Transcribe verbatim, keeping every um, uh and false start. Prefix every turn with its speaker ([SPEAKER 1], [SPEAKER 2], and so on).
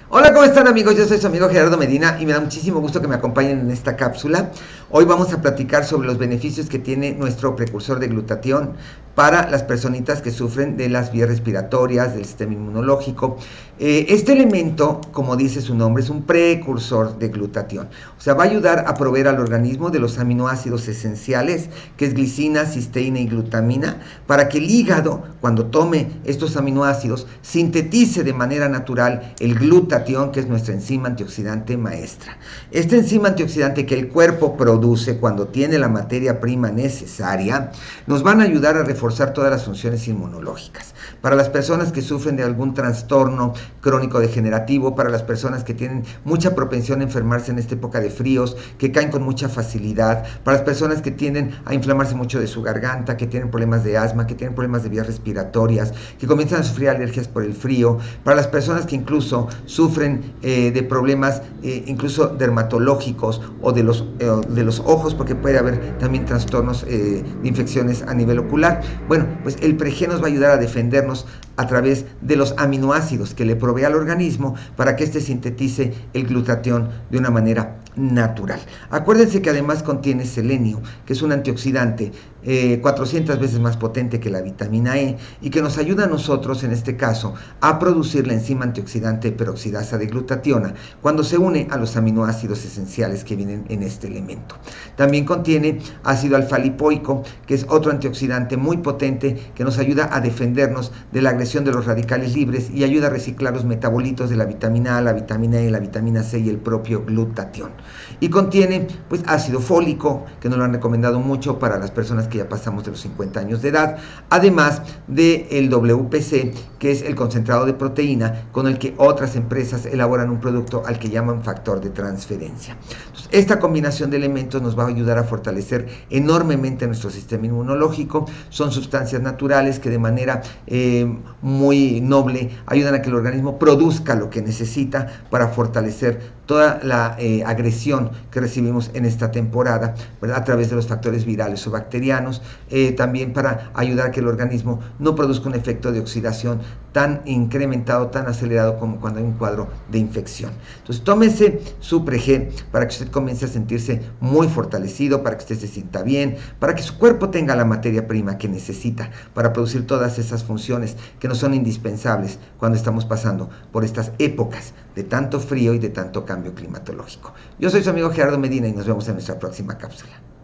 [SPEAKER 1] Hola, ¿cómo están amigos? Yo soy su amigo Gerardo Medina y me da muchísimo gusto que me acompañen en esta cápsula. Hoy vamos a platicar sobre los beneficios que tiene nuestro precursor de glutatión para las personitas que sufren de las vías respiratorias, del sistema inmunológico. Eh, este elemento, como dice su nombre, es un precursor de glutatión. O sea, va a ayudar a proveer al organismo de los aminoácidos esenciales, que es glicina, cisteína y glutamina, para que el hígado, cuando tome estos aminoácidos, sintetice de manera natural el glutatión, que es nuestra enzima antioxidante maestra. Esta enzima antioxidante que el cuerpo produce cuando tiene la materia prima necesaria, nos van a ayudar a reforzar todas las funciones inmunológicas. Para las personas que sufren de algún trastorno crónico degenerativo, para las personas que tienen mucha propensión a enfermarse en esta época de fríos, que caen con mucha facilidad, para las personas que tienden a inflamarse mucho de su garganta, que tienen problemas de asma, que tienen problemas de vías respiratorias, que comienzan a sufrir alergias por el frío, para las personas que incluso sufren eh, de problemas eh, incluso dermatológicos o de los, eh, de los ojos, porque puede haber también trastornos eh, de infecciones a nivel ocular. Bueno, pues el pre-G nos va a ayudar a defendernos a través de los aminoácidos que le provee al organismo para que éste sintetice el glutatión de una manera natural. Acuérdense que además contiene selenio, que es un antioxidante eh, cuatrocientas veces más potente que la vitamina E y que nos ayuda a nosotros, en este caso, a producir la enzima antioxidante peroxidasa de glutationa cuando se une a los aminoácidos esenciales que vienen en este elemento. También contiene ácido alfa-lipoico, que es otro antioxidante muy potente que nos ayuda a defendernos de la agresión de los radicales libres y ayuda a reciclar los metabolitos de la vitamina A, la vitamina E, la vitamina C y el propio glutatión. Y contiene pues ácido fólico, que nos lo han recomendado mucho para las personas que ya pasamos de los cincuenta años de edad, además del W P C, que es el concentrado de proteína con el que otras empresas elaboran un producto al que llaman factor de transferencia. Entonces, esta combinación de elementos nos va a ayudar a fortalecer enormemente nuestro sistema inmunológico. Son sustancias naturales que de manera eh, muy noble ayudan a que el organismo produzca lo que necesita para fortalecer toda la eh, agresión que recibimos en esta temporada, ¿verdad? A través de los factores virales o bacterianos, eh, también para ayudar a que el organismo no produzca un efecto de oxidación tan incrementado, tan acelerado como cuando hay un cuadro de infección. Entonces tómese su pre-G para que usted comience a sentirse muy fortalecido, para que usted se sienta bien, para que su cuerpo tenga la materia prima que necesita para producir todas esas funciones que nos son indispensables cuando estamos pasando por estas épocas de tanto frío y de tanto cambio climatológico. Yo soy su amigo Gerardo Medina y nos vemos en nuestra próxima cápsula.